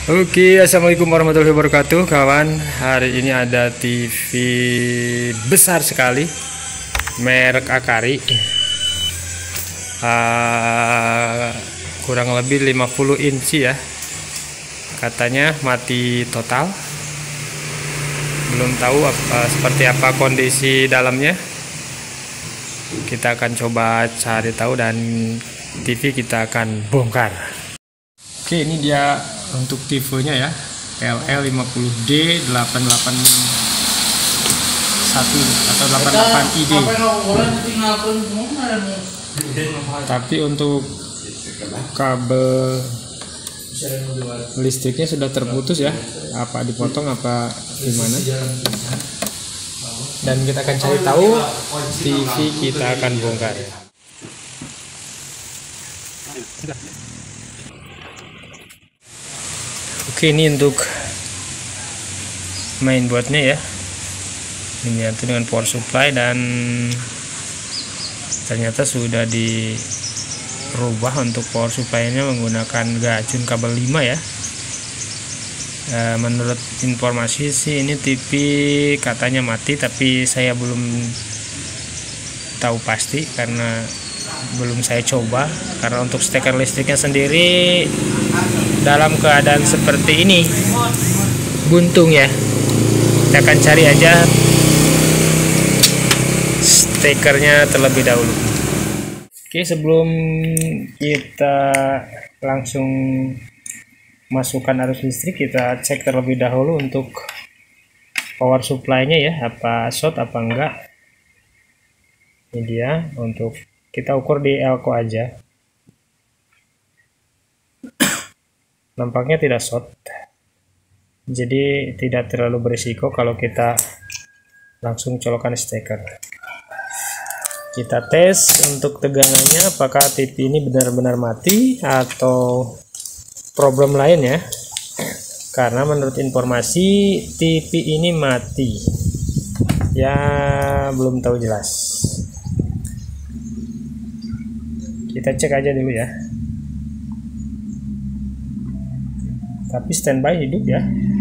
Oke, assalamualaikum warahmatullahi wabarakatuh, kawan. Hari ini ada TV besar sekali, merek Akari, kurang lebih 50 inci ya. Katanya mati total. Belum tahu seperti apa kondisi dalamnya. Kita akan coba cari tahu dan TV kita akan bongkar. Oke, ini dia untuk tipenya ya, LL50D 881 atau 88ID. Tapi untuk kabel listriknya sudah terputus ya, apa dipotong apa gimana. Dan kita akan cari tahu, TV kita akan bongkar ya. Oke, ini untuk mainboardnya ya, ini menyatu dengan power supply dan ternyata sudah dirubah untuk power supply-nya menggunakan gajun kabel 5 ya. Menurut informasi sih ini TV katanya mati, tapi saya belum tahu pasti karena belum saya coba. Karena untuk steker listriknya sendiri dalam keadaan seperti ini, buntung ya. Kita akan cari aja stekernya terlebih dahulu. Oke, sebelum kita langsung masukkan arus listrik, kita cek terlebih dahulu untuk power supply-nya ya, apa short apa enggak. Ini dia, untuk kita ukur di elko aja. Nampaknya tidak short, jadi tidak terlalu berisiko kalau kita langsung colokan steker. Kita tes untuk tegangannya, apakah TV ini benar-benar mati atau problem lain ya. Karena menurut informasi TV ini mati ya, belum tahu jelas. Kita cek aja dulu ya. Tapi standby hidup ya,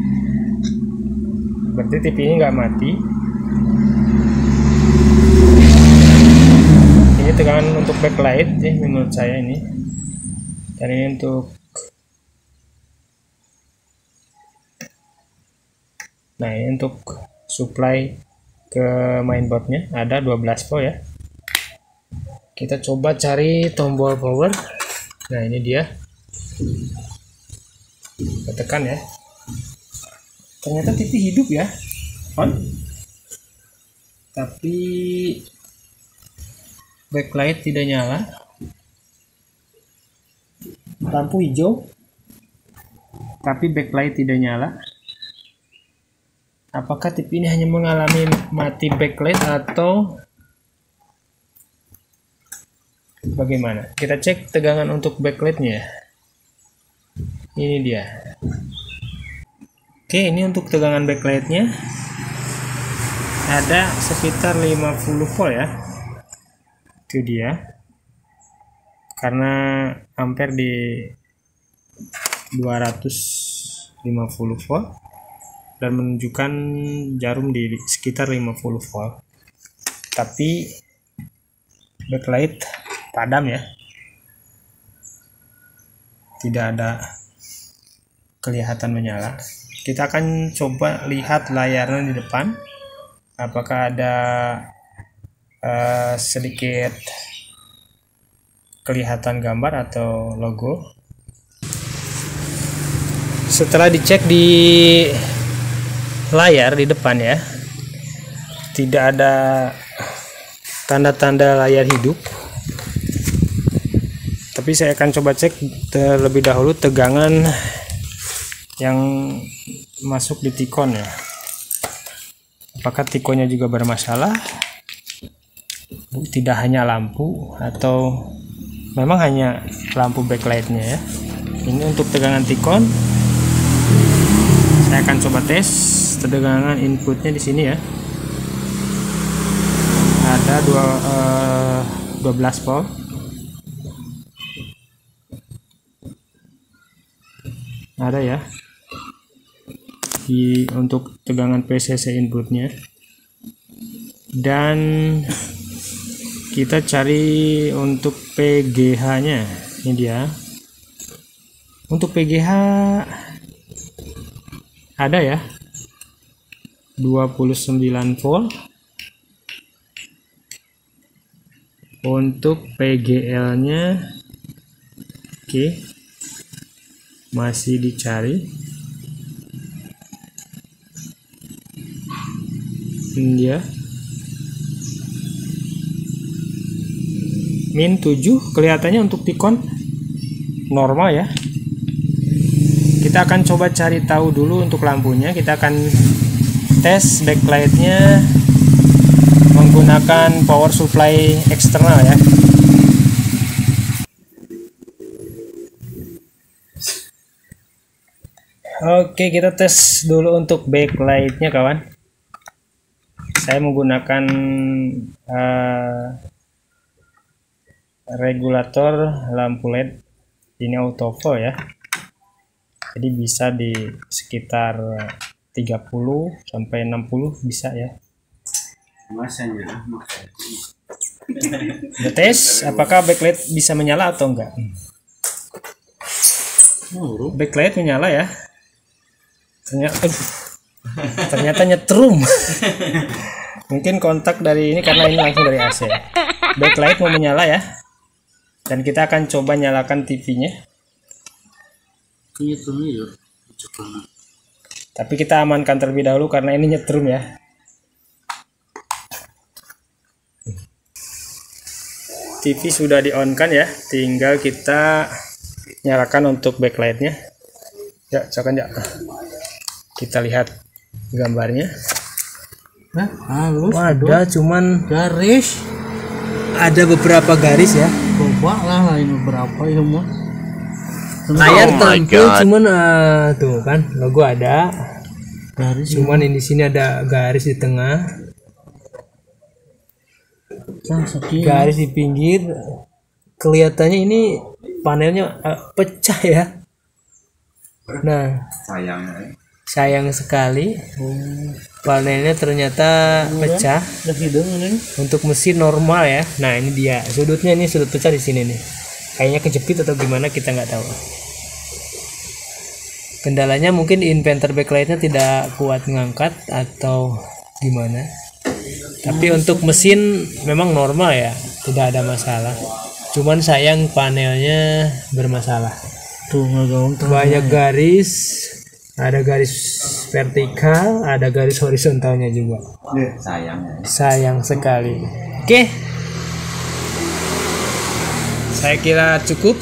berarti TV ini nggak mati. Ini tegangan untuk backlight ya, menurut saya ini. Dan ini untuk, nah ini untuk supply ke mainboardnya ada 12 volt ya. Kita coba cari tombol power. Nah ini dia, kita tekan ya, ternyata TV hidup ya, on, tapi backlight tidak nyala. Lampu hijau tapi backlight tidak nyala. Apakah TV ini hanya mengalami mati backlight atau bagaimana? Kita cek tegangan untuk backlightnya. Ini dia. Oke, ini untuk tegangan backlightnya ada sekitar 50 volt ya. Itu dia. Karena ampere di 250 volt dan menunjukkan jarum di sekitar 50 volt. Tapi backlight padam ya. Tidak ada kelihatan menyala. Kita akan coba lihat layarnya di depan, apakah ada sedikit kelihatan gambar atau logo. Setelah dicek di layar di depan ya, tidak ada tanda-tanda layar hidup. Tapi saya akan coba cek terlebih dahulu tegangan yang masuk di tikon ya, apakah tikonnya juga bermasalah, tidak hanya lampu atau memang hanya lampu backlightnya ya. Ini untuk tegangan tikon. Saya akan coba tes tegangan inputnya di sini ya, ada 12 volt. Ada ya. untuk tegangan PCC inputnya, dan kita cari untuk PGH nya. Ini dia. Untuk PGH ada ya, 29 volt. Untuk PGL nya oke, masih dicari. Ini dia, min 7 kelihatannya untuk Tikon normal ya. Kita akan coba cari tahu dulu untuk lampunya. Kita akan tes backlightnya menggunakan power supply eksternal ya. Oke, kita tes dulu untuk backlightnya kawan. Saya menggunakan regulator lampu LED ini autofocus ya, jadi bisa di sekitar 30 sampai 60 bisa ya. Kita tes apakah backlight bisa menyala atau enggak. Backlight menyala ya, ternyata nyetrum. Mungkin kontak dari ini karena ini langsung dari AC. Backlight mau menyala ya, dan kita akan coba nyalakan TV-nya. Tapi kita amankan terlebih dahulu karena ini nyetrum ya. TV sudah di on kan ya, tinggal kita nyalakan untuk backlightnya ya. Coba ya, kita lihat gambarnya. Halus, ada cuman garis, ada beberapa garis ya. coba lah lain beberapa ya mah. Layar tampil cuman tuh kan logo ada Garis cuman ini di sini ada garis di tengah, garis di pinggir. Kelihatannya ini panelnya pecah ya. Nah, sayang sekali panelnya ternyata pecah. Untuk mesin normal ya. Nah, ini dia sudutnya, ini sudut pecah di sini nih. Kayaknya kejepit atau gimana, kita nggak tahu. Kendalanya mungkin inverter backlightnya tidak kuat ngangkat atau gimana. Tapi untuk mesin memang normal ya, tidak ada masalah. Cuman sayang panelnya bermasalah. Tuh Banyak garis, ada garis vertikal, ada garis horizontalnya juga. Sayang sekali. Oke. Saya kira cukup.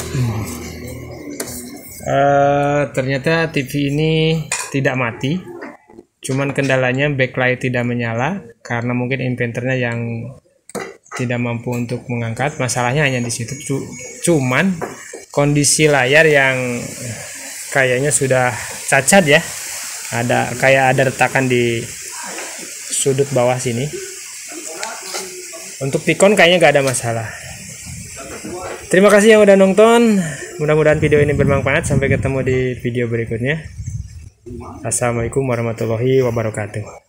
Ternyata TV ini tidak mati. Cuman kendalanya backlight tidak menyala karena mungkin inverternya yang tidak mampu untuk mengangkat. Masalahnya hanya di situ. Cuman kondisi layar yang kayaknya sudah cacat ya. Kayak ada retakan di sudut bawah sini. Untuk Tikon kayaknya nggak ada masalah. Terima kasih yang udah nonton. Mudah-mudahan video ini bermanfaat. Sampai ketemu di video berikutnya. Assalamualaikum warahmatullahi wabarakatuh.